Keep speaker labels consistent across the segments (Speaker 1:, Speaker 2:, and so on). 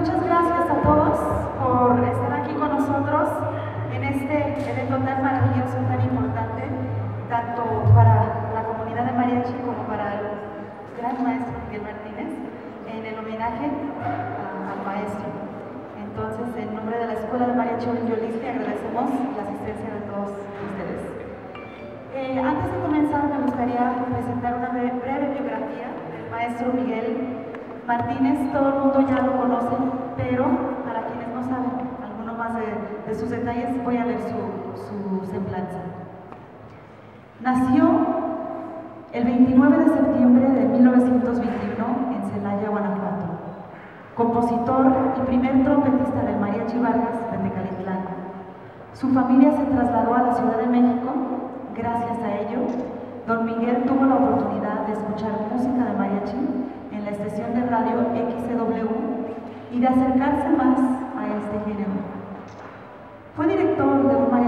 Speaker 1: muchas gracias a todos por estar aquí con nosotros en este evento tan maravilloso, tan importante, tanto para la comunidad de mariachi como para el gran maestro Miguel Martínez, en el homenaje al maestro. Entonces, en nombre de la Escuela de Mariachi Yoliste, agradecemos la asistencia de todos ustedes. Antes de comenzar, me gustaría presentar una breve biografía del maestro Miguel Martínez. Todo el mundo ya lo conoce, pero para quienes no saben alguno más de sus detalles, voy a leer su semblanza. Nació el 29 de septiembre de 1921 en Celaya, Guanajuato. Compositor y primer trompetista del Mariachi Vargas de Tecalitlán. Su familia se trasladó a la Ciudad de México. Gracias a ello, don Miguel tuvo la oportunidad de escuchar música de mariachi en la estación de radio XCW y de acercarse más a este género. Fue director de un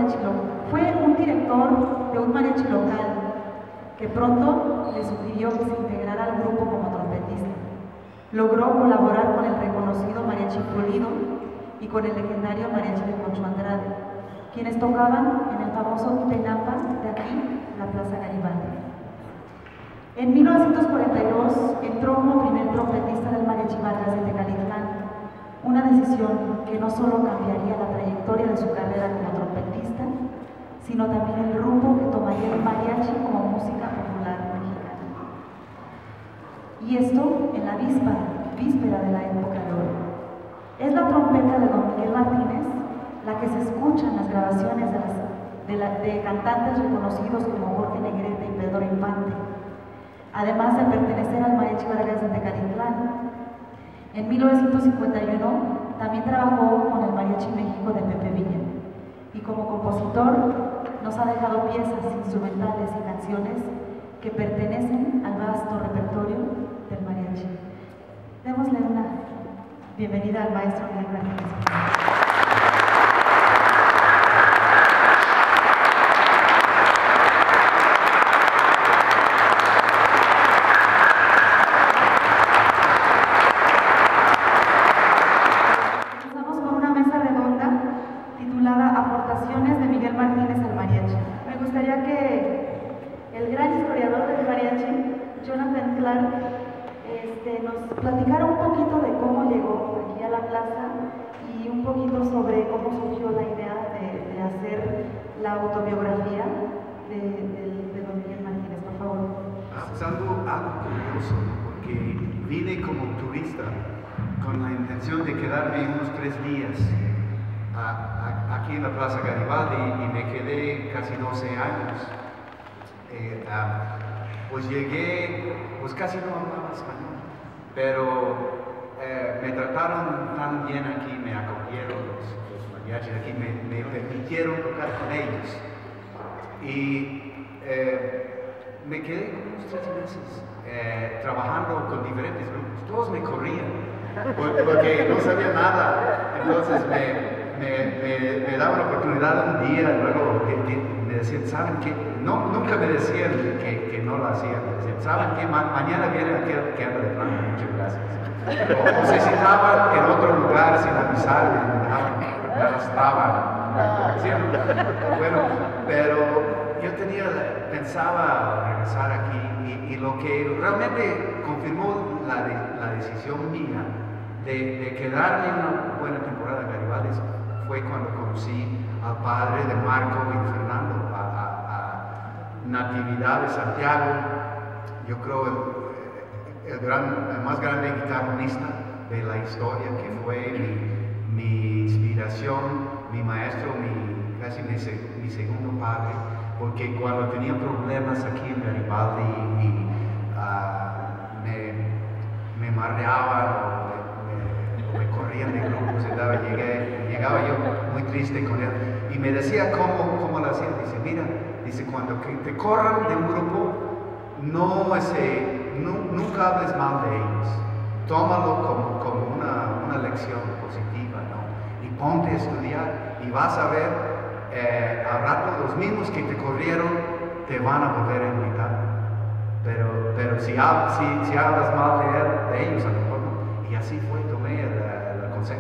Speaker 1: mariachi local que pronto le sugirió que se integrara al grupo como trompetista. Logró colaborar con el reconocido Mariachi Pulido y con el legendario Mariachi de Concho Andrade, quienes tocaban en el famoso Tenampa de aquí, la Plaza Garibaldi. En 1942 entró como primer trompetista del Mariachi Vargas de Tecalitlán, una decisión que no solo cambiaría la trayectoria de su carrera como trompetista, sino también el rumbo que tomaría el mariachi como música popular mexicana. Y esto en la víspera de la época de oro. Es la trompeta de don Miguel Martínez la que se escucha en las grabaciones de cantantes reconocidos como Jorge Negrete y Pedro Infante, además de pertenecer al Mariachi Vargas de Tecalitlán. En 1951 también trabajó con el Mariachi México de Pepe Villa y como compositor nos ha dejado piezas instrumentales y canciones que pertenecen al vasto repertorio del mariachi. Démosle una bienvenida al maestro Miguel Martínez. Aportaciones de Miguel Martínez al mariachi. Me gustaría que el gran historiador del mariachi, Jonathan Clark, nos platicara un poquito de cómo llegó aquí a la plaza y un poquito sobre cómo surgió la idea de hacer la autobiografía de don Miguel Martínez, por favor.
Speaker 2: Es algo curioso, porque vine como turista con la intención de quedarme unos 3 días aquí en la Plaza Garibaldi y me quedé casi 12 años. Pues llegué, pues casi no hablaba español, pero me trataron tan bien aquí, me acogieron los mariachis aquí, me permitieron tocar con ellos. Y me quedé como unos 3 meses trabajando con diferentes grupos. Todos me corrían porque no sabía nada. Entonces me daban la oportunidad un día, luego me decían, ¿saben qué? No, nunca me decían que no lo hacían. Me decían, ¿saben qué? Mañana viene aquel que anda de plano, muchas gracias. O se citaban en otro lugar sin avisar, me arrastraban. ¿Sí? Bueno, pero yo pensaba regresar aquí y lo que realmente confirmó la decisión mía de quedarme una buena temporada en Garibaldi fue cuando conocí al padre de Marco y Fernando, a Natividad de Santiago. Yo creo el más grande guitarrista de la historia, que fue mi inspiración, mi maestro, casi mi segundo padre, porque cuando tenía problemas aquí en Garibaldi y me marreaban o me corrían de grupos, llegaba yo muy triste con él y me decía cómo lo hacía. Dice, mira, cuando te corran de un grupo, nunca hables mal de ellos, tómalo como una lección positiva, ¿no? Y ponte a estudiar y vas a ver, al rato los mismos que te corrieron te van a volver a invitar, pero si hablas mal de ellos, a lo mejor no. Y así fue, tomé el consejo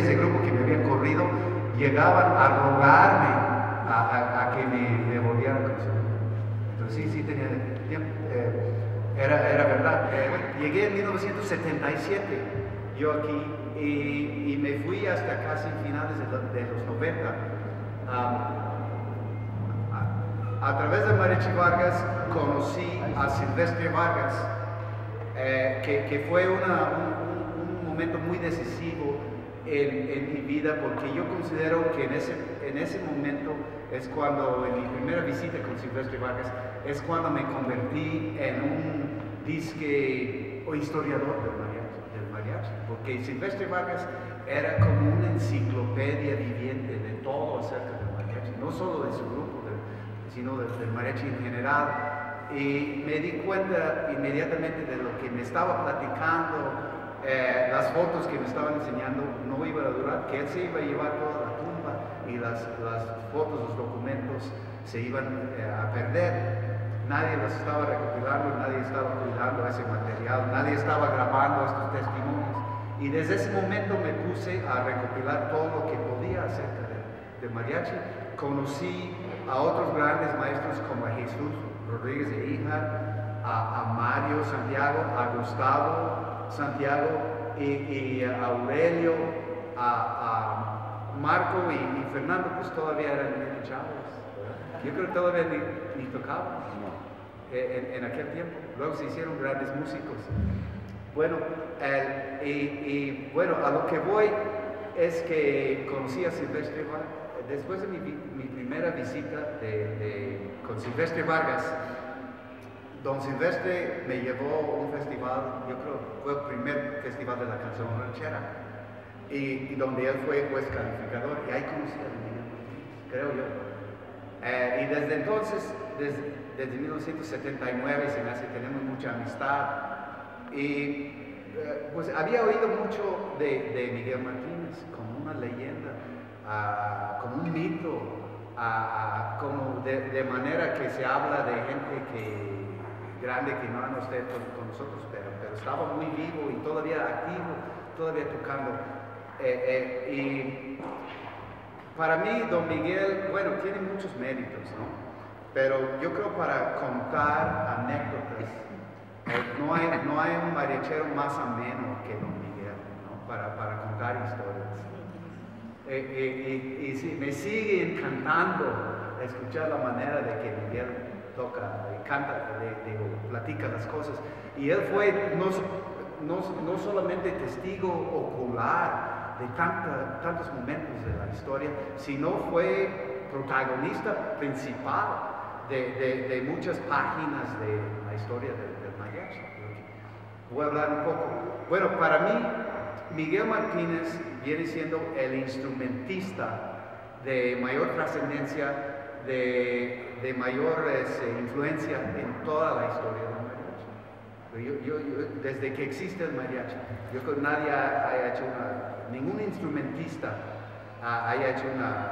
Speaker 2: ese grupo que me habían corrido llegaban a rogarme a que me volviera con su grupo. Entonces sí tenía tiempo. Era verdad. Llegué en 1977, yo aquí, y me fui hasta casi finales de los 90. A través de Mariachi Vargas conocí a Silvestre Vargas, que fue un momento muy decisivo en mi vida, porque yo considero que en ese momento es cuando, en mi primera visita con Silvestre Vargas, es cuando me convertí en un disque o historiador del mariachi, porque Silvestre Vargas era como una enciclopedia viviente de todo acerca del mariachi, no solo de su grupo, sino del mariachi en general. Y me di cuenta inmediatamente de lo que me estaba platicando, las fotos que me estaban enseñando no iban a durar, que él se iba a llevar toda la tumba y las fotos, los documentos se iban a perder. Nadie los estaba recopilando, nadie estaba cuidando ese material, nadie estaba grabando estos testimonios. Y desde ese momento me puse a recopilar todo lo que podía acerca del mariachi. Conocí a otros grandes maestros como a Jesús Rodríguez de Híjar, a Mario Santiago, a Gustavo Santiago y a Aurelio, a Marco y Fernando, pues todavía eran chavos. Yo creo que todavía ni tocaban en aquel tiempo. Luego se hicieron grandes músicos. Bueno, bueno, a lo que voy es que conocí a Silvestre Vargas. Después de mi primera visita con Silvestre Vargas, don Silvestre me llevó a un festival, yo creo que fue el primer festival de la canción ranchera, y donde él fue juez calificador, y ahí conocí a Miguel Martínez, creo yo. Y desde entonces, desde 1979, se me hace, tenemos mucha amistad, y pues había oído mucho de Miguel Martínez como una leyenda, como un mito, como de manera que se habla de gente grande que no han estado con nosotros, pero estaba muy vivo y todavía activo, todavía tocando. Y para mí, don Miguel, bueno, tiene muchos méritos, ¿no? Pero yo creo para contar anécdotas, no hay un mariachero más ameno que don Miguel, ¿no? Para contar historias. Y sí, me sigue encantando escuchar la manera de que Miguel toca, canta, platica las cosas. Y él fue no solamente testigo ocular de tantos momentos de la historia, sino fue protagonista principal de muchas páginas de la historia del mariachi. Voy a hablar un poco. Bueno, para mí, Miguel Martínez viene siendo el instrumentista de mayor trascendencia, de mayor influencia en toda la historia del mariachi. Desde que existe el mariachi, yo creo que nadie haya hecho ningún instrumentista haya hecho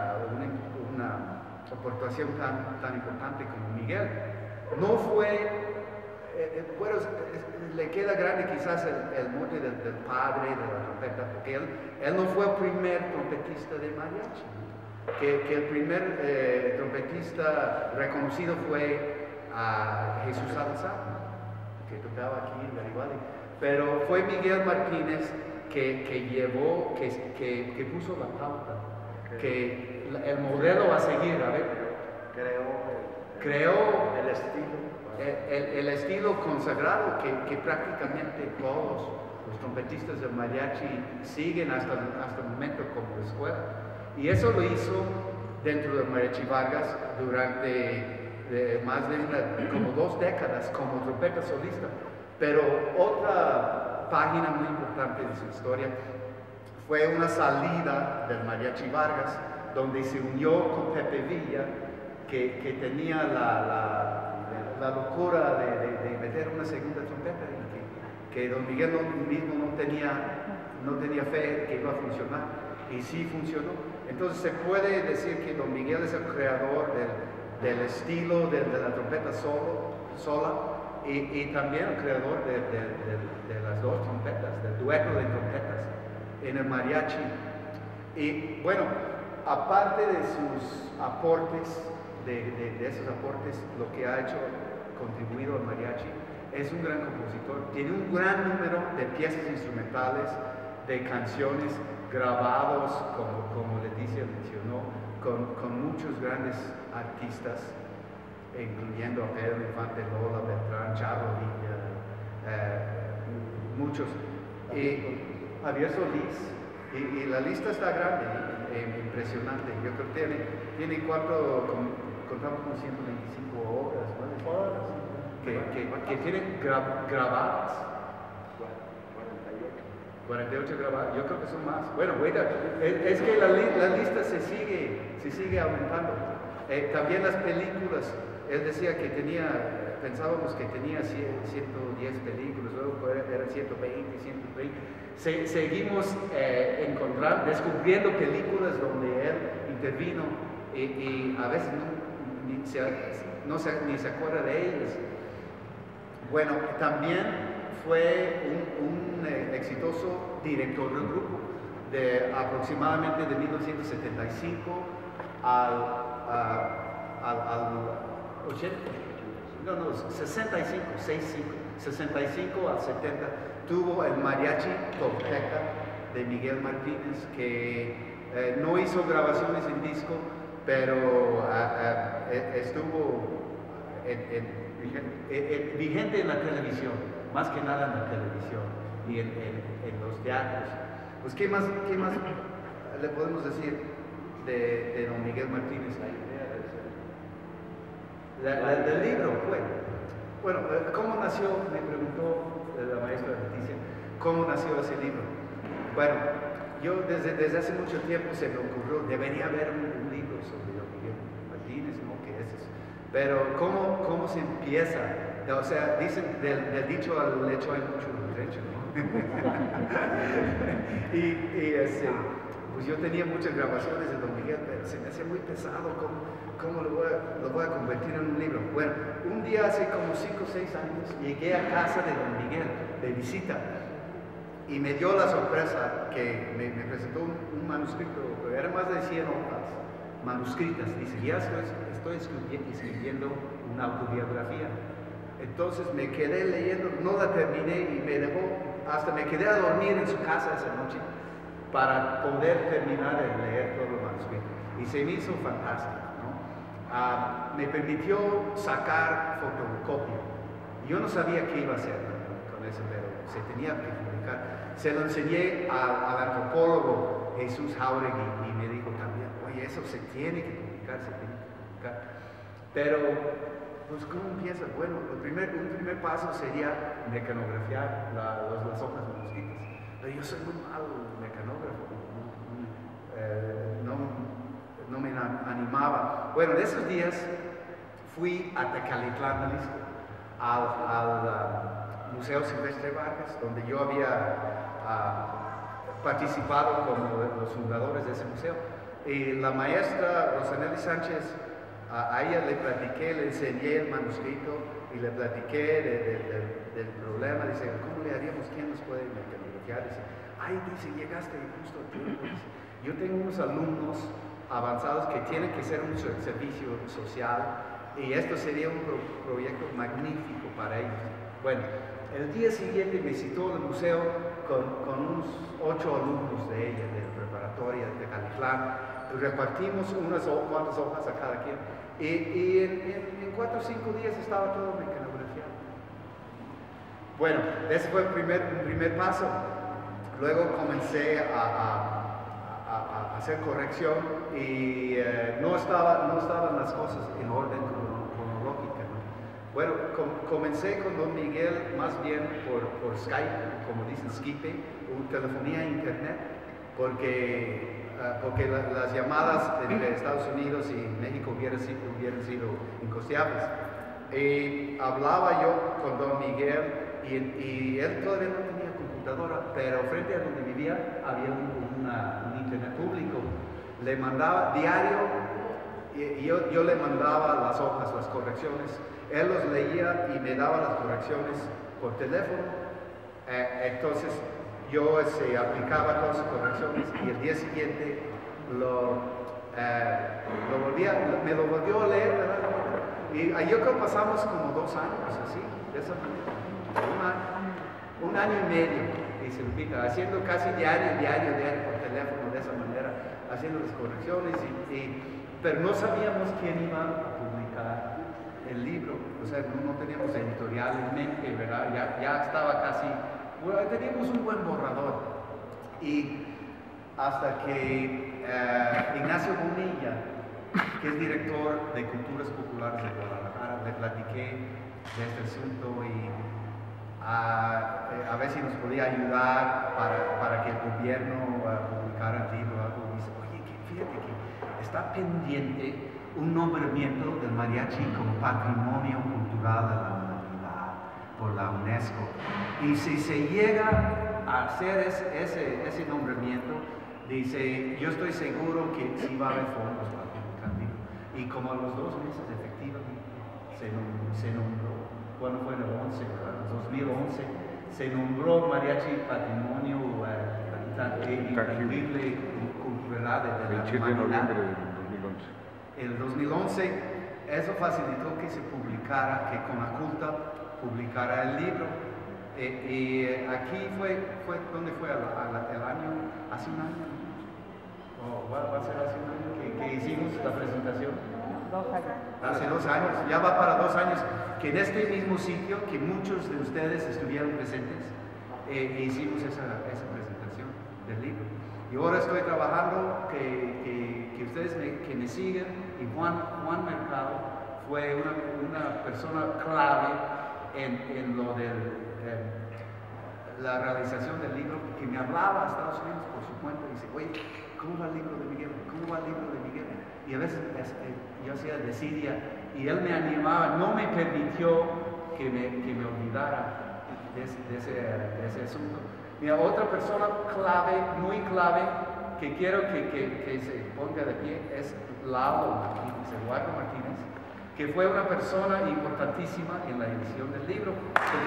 Speaker 2: una aportación tan importante como Miguel. No fue, bueno, le queda grande quizás el mote del padre de la trompeta, porque él no fue el primer trompetista de mariachi, que el primer trompetista reconocido fue Jesús Salazar, que tocaba aquí en Garibaldi, pero fue Miguel Martínez que llevó, que puso la pauta, que el modelo a seguir, a ver, creó el estilo. El estilo consagrado que prácticamente todos los trompetistas del mariachi siguen hasta el momento como escuela. Y eso lo hizo dentro del Mariachi Vargas durante más de como 2 décadas como trompeta solista. Pero otra página muy importante de su historia fue una salida del Mariachi Vargas donde se unió con Pepe Villa, que tenía la locura de meter una segunda trompeta y que don Miguel mismo no tenía fe que iba a funcionar, y sí funcionó. Entonces se puede decir que don Miguel es el creador del estilo de la trompeta sola y también el creador de las 2 trompetas, del dueto de trompetas en el mariachi. Y bueno, aparte de sus aportes, de esos aportes, lo que ha hecho, contribuido al mariachi, es un gran compositor, tiene un gran número de piezas instrumentales, de canciones grabados, como Leticia mencionó, con muchos grandes artistas, incluyendo a Pedro Infante, Lola Beltrán, Charo Villa, muchos. Javier Solís, y la lista está grande, impresionante. Yo creo que tiene contamos con 125 obras, que tienen grabadas. 48 grabadas, yo creo que son más. Bueno, es que la lista se sigue aumentando. También las películas, él decía que pensábamos que tenía 110 películas, luego eran 120, 130. Seguimos descubriendo películas donde él intervino y a veces ni se acuerda de ellas. Bueno, también fue un exitoso director del grupo, aproximadamente de 1975 al 80, no, 65 al 70, tuvo el Mariachi Tolteca de Miguel Martínez, que no hizo grabaciones en disco, pero estuvo vigente en la televisión, más que nada en la televisión y en los teatros. Pues, ¿qué más le podemos decir de don Miguel Martínez? Del libro, bueno, ¿cómo nació? Me preguntó la maestra Leticia, ¿cómo nació ese libro? Bueno, yo desde hace mucho tiempo se me ocurrió, debería haber un libro sobre don Miguel Martínez, ¿no? Que es eso. Pero ¿cómo se empieza? O sea, dicen, del dicho al hecho hay mucho trecho, ¿no? Pues yo tenía muchas grabaciones de don Miguel, pero se me hacía muy pesado. ¿Cómo lo voy a convertir en un libro? Bueno, un día hace como 5 o 6 años llegué a casa de don Miguel de visita y me dio la sorpresa que me presentó un manuscrito, era más de 100 hojas manuscritas. Dice, ya estoy escribiendo una autobiografía. Entonces me quedé leyendo, no la terminé y hasta me quedé a dormir en su casa esa noche para poder terminar de leer todo el manuscrito. Y se me hizo fantástico, ¿no? Me permitió sacar fotocopia. Yo no sabía qué iba a hacer con eso, pero se tenía que publicar. Se lo enseñé al antropólogo Jesús Jauregui y me dijo también, oye, eso se tiene que publicar, Pero, pues, ¿cómo empieza? Bueno, un primer paso sería mecanografiar las hojas manuscritas. Pero yo soy muy malo mecanógrafo, no me animaba. Bueno, de esos días fui a Tecalitlán, Jalisco, al Museo Silvestre Vargas, donde yo había participado como los fundadores de ese museo. Y la maestra Rosanelli Sánchez, a ella le platiqué, le enseñé el manuscrito y le platiqué del problema. Dice, ¿cómo le haríamos? ¿Quién nos puede mecanografiar? Dice, llegaste justo a tiempo. Yo tengo unos alumnos avanzados que tienen que hacer un servicio social y esto sería un proyecto magnífico para ellos. Bueno, el día siguiente me citó al museo con unos 8 alumnos de ella, de la preparatoria de Tecalitlán. Repartimos unas cuantas hojas a cada quien y en 4 o 5 días estaba todo mecanografiado. Bueno, ese fue un primer paso. Luego comencé a hacer corrección y no estaban las cosas en orden cronológica, ¿no? Bueno, comencé con don Miguel más bien por Skype, como dicen Skype, telefonía a internet, porque las llamadas entre Estados Unidos y México hubieran sido incosteables. Hablaba yo con don Miguel y él todavía no tenía computadora, pero frente a donde vivía había un internet público. Le mandaba diario y yo le mandaba las hojas, las correcciones. Él los leía y me daba las correcciones por teléfono. Entonces yo aplicaba todas las correcciones y el día siguiente me lo volvió a leer, ¿verdad? Y yo creo que pasamos como 2 años así, de esa manera. Un año y medio, y se ubica, haciendo casi diario por teléfono, de esa manera, haciendo las correcciones, pero no sabíamos quién iba a publicar el libro, o sea, no teníamos editorial en mente, ¿verdad? Ya estaba casi, bueno, teníamos un buen borrador. Y hasta que Ignacio Bonilla, que es director de Culturas Populares de Guadalajara, le platiqué de este asunto y a ver si nos podía ayudar para que el gobierno publicara el libro. Algo. Dice, oye, fíjate que está pendiente un nombramiento del mariachi como patrimonio cultural de la humanidad por la UNESCO. Y si se llega a hacer ese nombramiento, dice, yo estoy seguro que sí va a haber fondos para publicar el libro. Y como a los 2 meses, efectivamente, se nombró, bueno, fue en el 11, ¿verdad? En 2011, se nombró mariachi patrimonio intangible cultural de la
Speaker 3: 27 de noviembre del 2011.
Speaker 2: El 2011, eso facilitó que se publicara, que Conaculta publicara el libro. Y aquí fue donde fue el año, hace un año, o va a ser hace un año que hicimos la presentación.
Speaker 4: 2 años.
Speaker 2: Hace 2 años, ya va para 2 años, que en este mismo sitio, que muchos de ustedes estuvieron presentes, hicimos esa presentación del libro. Y ahora estoy trabajando, que ustedes me sigan, y Juan Mercado fue una persona clave en lo de la realización del libro, que me hablaba a Estados Unidos por su cuenta y dice, oye, ¿cómo va el libro de Miguel? ¿Cómo va el libro de Miguel? Y a veces yo hacía desidia y él me animaba, no me permitió que me olvidara de ese asunto. Mira, otra persona clave, muy clave, que quiero que se ponga de pie es Lalo Martínez, Eduardo Martínez, que fue una persona importantísima en la edición del libro. Porque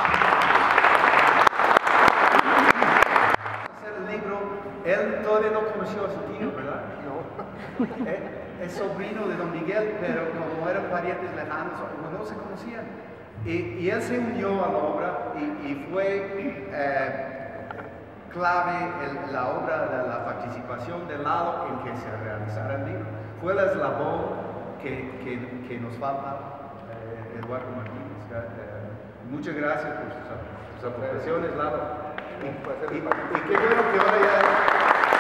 Speaker 2: hacer el libro, él todavía no conoció a su tío, ¿verdad? No. Es sobrino de don Miguel, pero como eran parientes lejanos, no se conocían. Y él se unió a la obra y fue clave la obra de la participación de Lalo en que se realizara el libro. Fue el eslabón que nos falta, Eduardo Martínez. Muchas gracias por sus aportaciones, Lalo. Y qué bueno que ahora ya...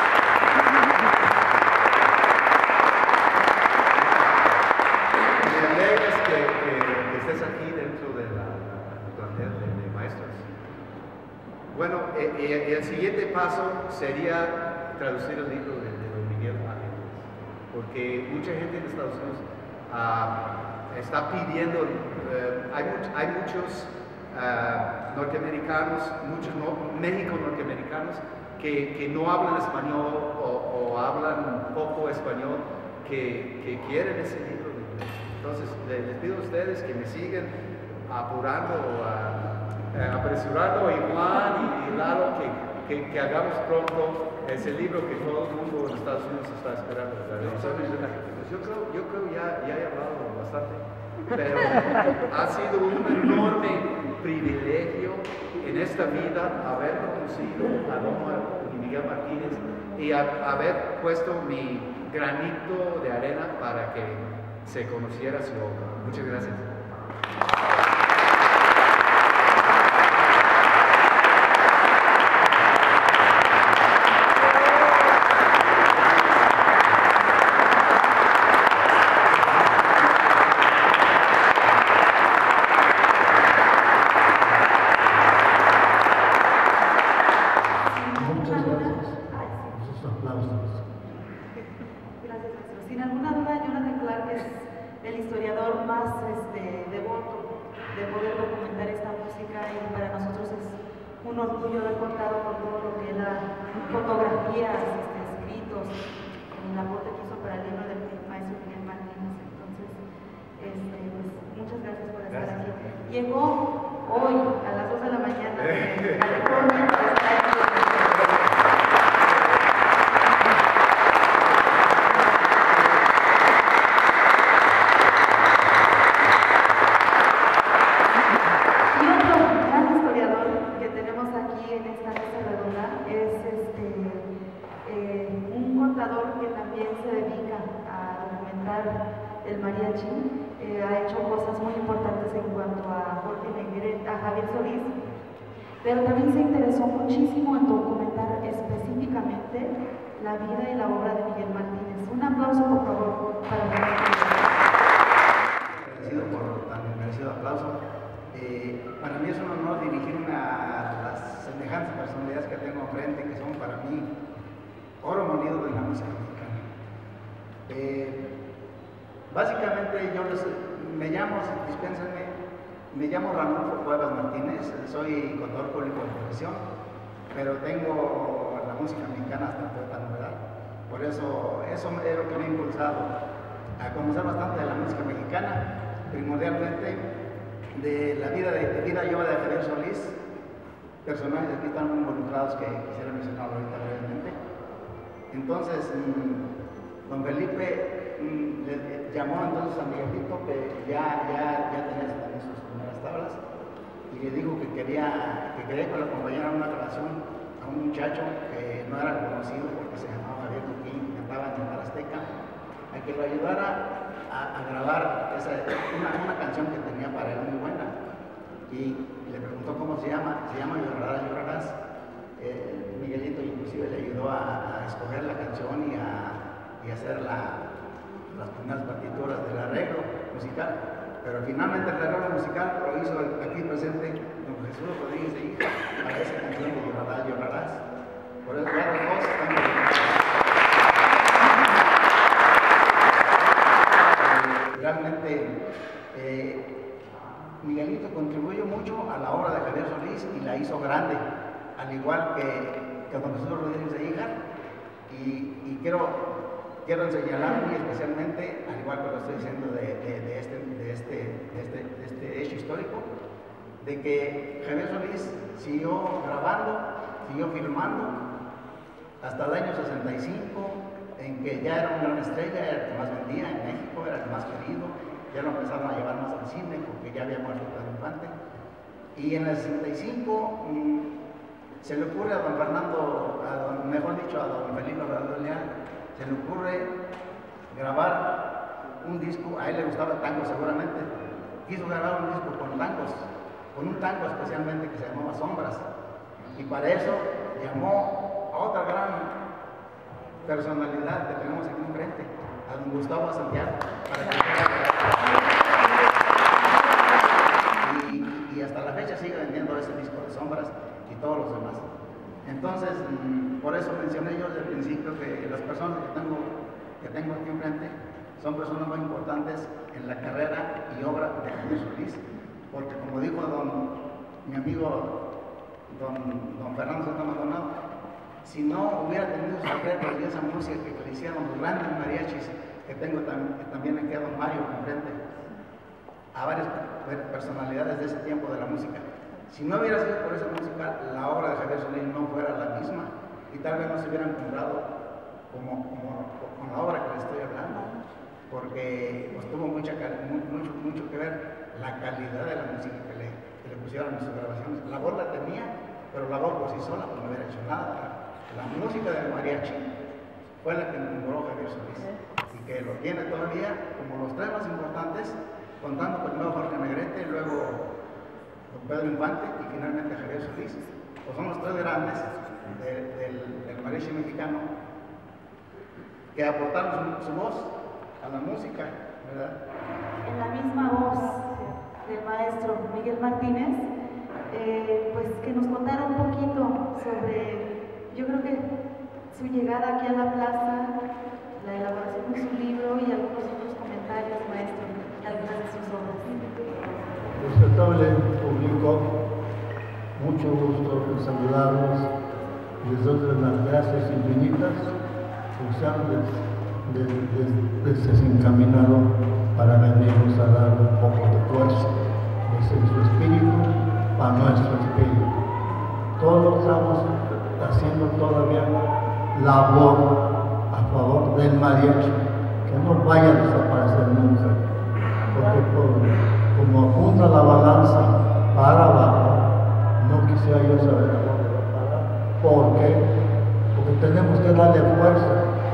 Speaker 2: que estés aquí dentro de la plantel de maestros. Bueno, el siguiente paso sería traducir el libro de don Miguel al inglés, porque mucha gente en Estados Unidos está pidiendo, hay muchos norteamericanos, muchos México-norteamericanos que no hablan español o hablan poco español, que quieren ese libro. Entonces, les pido a ustedes que me sigan apurando, apresurando, y Juan y Lalo, que hagamos pronto ese libro que todo el mundo en Estados Unidos está esperando. Yo creo ya he hablado bastante, pero ha sido un enorme privilegio en esta vida haber conocido a don Miguel Martínez y haber puesto mi granito de arena para que se conociera su obra. Muchas gracias.
Speaker 1: Sin alguna duda, Jonathan Clark es el historiador más devoto de poder documentar esta música, y para nosotros es un orgullo haber contado con todo lo que era fotografías, escritos, el aporte que hizo para el libro del maestro Miguel Martínez. Entonces, pues, muchas gracias por estar aquí. Llegó hoy a las 2 de la mañana de California para estar aquí. Y otro gran historiador que tenemos aquí en esta mesa redonda es un contador que también se dedica a documentar el mariachi. Ha hecho cosas muy importantes en cuanto a Jorge Negrete, a Javier Solís, pero también se interesó muchísimo en documentar específicamente la vida y la obra de Miguel Martínez. Un aplauso, por favor, para Miguel Martínez.
Speaker 2: Agradecido por tan merecido aplauso. Para mí es un honor dirigirme a las semejantes personalidades que tengo enfrente, que son para mí oro molido de la música mexicana. Básicamente me llamo, dispénsenme, me llamo Ranulfo Cuevas Martínez, soy contador público de profesión, pero tengo la música mexicana hasta toda novedad. Por eso es lo que me ha impulsado a conocer bastante de la música mexicana, primordialmente de la vida y obra de Javier Solís, personajes que aquí están muy involucrados que quisiera mencionar ahorita brevemente. Entonces, don Felipe le llamó entonces a Miguelito, que ya tenía también sus primeras tablas, y le dijo que quería que le acompañara una grabación a un muchacho que no era conocido porque se llamaba Javier Luquín, que cantaba en el Azteca, a que lo ayudara a grabar una canción que tenía para él muy buena. Y le preguntó cómo se llama Llorarás, Llorarás. Miguelito inclusive le ayudó a escoger la canción y a hacer las primeras partituras del arreglo musical, pero finalmente el arreglo musical lo hizo aquí presente don Jesús Rodríguez de Hija para esa canción de Llorarás, Llorarás. Por eso ya los dos están realmente Miguelito contribuyó mucho a la obra de Javier Solís y la hizo grande, al igual que don Jesús Rodríguez de Hija, y quiero señalar muy especialmente, al igual que lo estoy diciendo de este hecho histórico, de que Javier Solís siguió grabando, siguió filmando hasta el año 65, en que ya era una gran estrella, era el que más vendía en México, era el que más querido, ya lo empezaron a llevar más al cine porque ya había muerto Pedro Infante. Y en el 65 se le ocurre a don Fernando, mejor dicho a don Felipe Obrador Leal, se le ocurre grabar un disco. A él le gustaba el tango seguramente, quiso grabar un disco con tangos, con un tango especialmente que se llamaba Sombras, y para eso llamó a otra gran personalidad que tenemos aquí enfrente, a don Gustavo Santiago, para que y hasta la fecha sigue vendiendo ese disco de Sombras y todos los demás. Entonces, por eso mencioné yo desde el principio que las personas que tengo aquí enfrente son personas muy importantes en la carrera y obra de Javier Solís, porque como dijo mi amigo don Fernando Santa Maldonado, si no hubiera tenido sus arreglos y esa música que le hicieron los grandes mariachis que tengo también aquí a don Mario enfrente, a varias personalidades de ese tiempo de la música. Si no hubiera sido por esa música, la obra de Javier Solís no fuera la misma y tal vez no se hubieran comprado con la obra que les estoy hablando, porque pues, tuvo mucho que ver la calidad de la música que le pusieron en sus grabaciones. La voz la tenía, pero la voz por sí sola pues, no hubiera hecho nada. La música del mariachi fue la que enamoró Javier Solís y que lo tiene todavía como los tres más importantes, contando primero Jorge Negrete, luego don Pedro Infante y finalmente Javier Solís. Pues son los tres grandes del mariachi mexicano que aportaron su voz a la música, ¿verdad?
Speaker 1: En la misma voz del maestro Miguel Martínez, pues que nos contara un poquito sobre, yo creo que su llegada aquí a la plaza, la elaboración de su libro y algunos otros comentarios, maestro, de algunas de sus obras.
Speaker 4: Respetable público, mucho gusto en saludarlos. Les doy las gracias infinitas por ser desencaminado para venirnos a dar un poco de fuerza, de su espíritu para nuestro espíritu. Todos estamos haciendo todavía labor a favor del mariachi, que no vaya a desaparecer nunca, porque como apunta la balanza para abajo, no quisiera yo saber a dónde va a parar. ¿Por qué? Porque tenemos que darle fuerza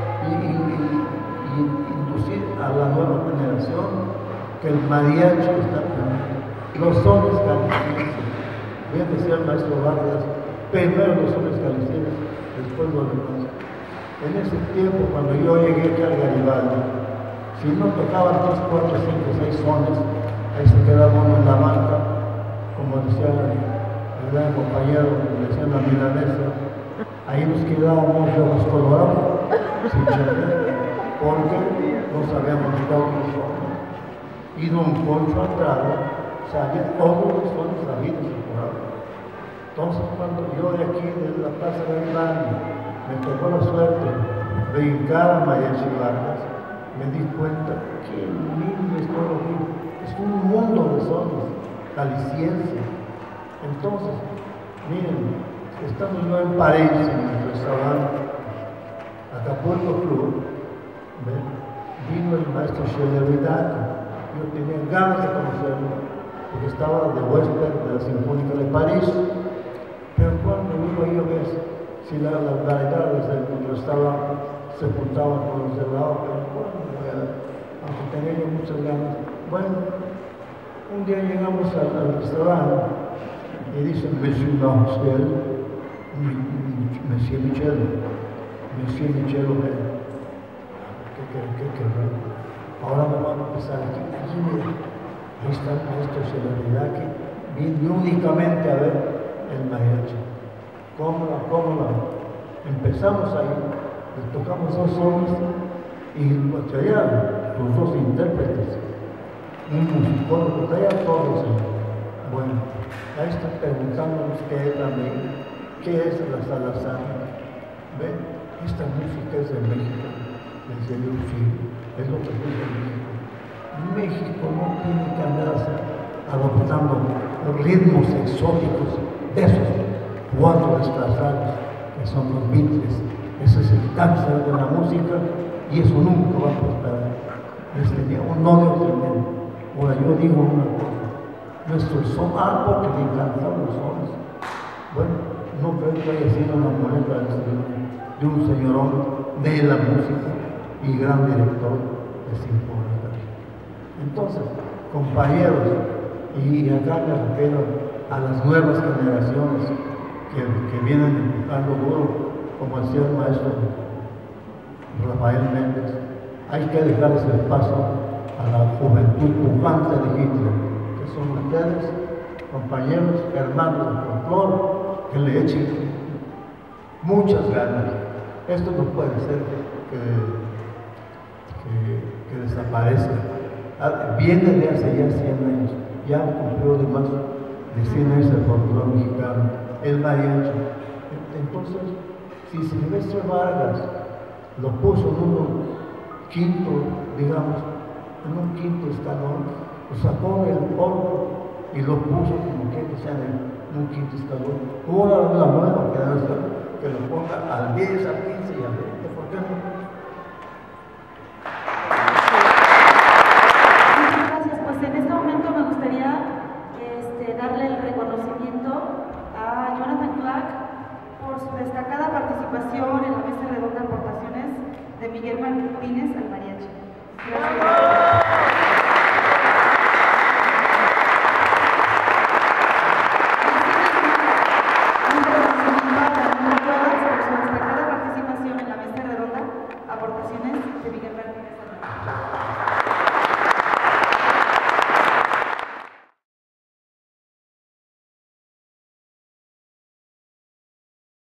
Speaker 4: y inducir a la nueva generación que el mariachi está primero. Los sones calicienses, bien decía el maestro Vargas, primero los sones calicienses, después los demás. En ese tiempo, cuando yo llegué aquí al Garibaldi, si no tocaban 2, 4, 5, 6 sones, ahí se quedaba uno en la banca, como decía el gran compañero, decía la milanesa, ahí nos quedábamos de los colorados, sin saber, porque no sabíamos todos los sones. Y don Concho Andrade sabía todos los sones sabidos y por haber. Entonces, cuando yo de aquí, de la Plaza Garibaldi, me tocó la suerte de brincar a Mariachi Vargas, me di cuenta que lindo es todo aquí. Es un mundo de sones calicienses. Entonces, miren, estamos yo en París, en el restaurante Acapulco Club, ¿ven? Vino el maestro Chelevidaco. Yo tenía ganas de conocerlo, porque estaba de huésped de la Sinfónica de París. Pero cuando iba yo a ver si las variedades del restaurante se juntaban con los de la ópera, aunque tenía yo muchas ganas. Bueno, un día llegamos al restaurante y dice Monsieur Marcel, Monsieur Michel, qué raro. Ahora me van a empezar aquí, mira, ahí está el maestro Celebridad que viene únicamente a ver el mariachi. ¿Cómo la? Empezamos ahí, le tocamos 2 sones y traía los 2 intérpretes, un musicólogo, traía todos ahí. Bueno, ahí están preguntándonos qué es la ley, qué es la Salazar. ¿Ven? Esta música es de México. Les digo, sí, es lo que es de México. México no tiene que andar adoptando ritmos exóticos de esos 4 desplazados que son los Beatles. Ese es el cáncer de la música y eso nunca va a prosperar. Les tenía un odio tremendo. Ahora yo digo una cosa, nuestros son algo que le encantan los sones. Bueno, no creo que haya sido una molesta de un señorón de la música y gran director de sinfónica. Entonces, compañeros, y acá me refiero a las nuevas generaciones que vienen empujando duro, como decía el maestro Rafael Méndez, hay que dejarles el paso a la juventud pujante de Hitler, que son ustedes, compañeros, hermanos de folclore, que le echen muchas ganas. Esto no puede ser que desaparezca. Viene de hace ya 100 años, ya cumplió de más de 100 años el folclore mexicano, el mariachi. Entonces, si Silvestre Vargas lo puso en un quinto, digamos, en un quinto escalón, lo sacó del polvo y lo puso como que sea en un quinto escalón. Ahora la nueva que lo ponga al 10, al 15 y al 20, ¿por qué no?
Speaker 1: Gracias, pues en este momento me gustaría darle el reconocimiento a Jonathan Clark por su destacada participación en la mesa redonda de aportaciones de Miguel Martínez al mariachi. Gracias.